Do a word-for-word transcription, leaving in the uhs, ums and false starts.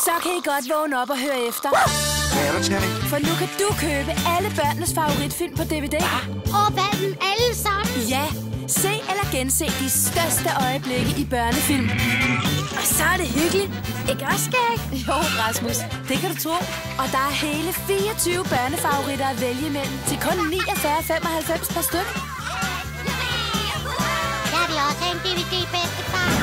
Så kan I godt vågne op og høre efter. Hvad er der, Terning? For nu kan du købe alle børnenes favoritfilm på D V D. Og hvad dem alle sammen? Ja, se eller gense de største øjeblikke i børnefilm. Og så er det hyggeligt. Ikke også, Skæg? Jo, Rasmus. Det kan du tro. Og der er hele fireogtyve børnefavoritter at vælge imellem til kun niogfyrre femoghalvfems per stykke. Jeg vil også have en D V D, bedstefar.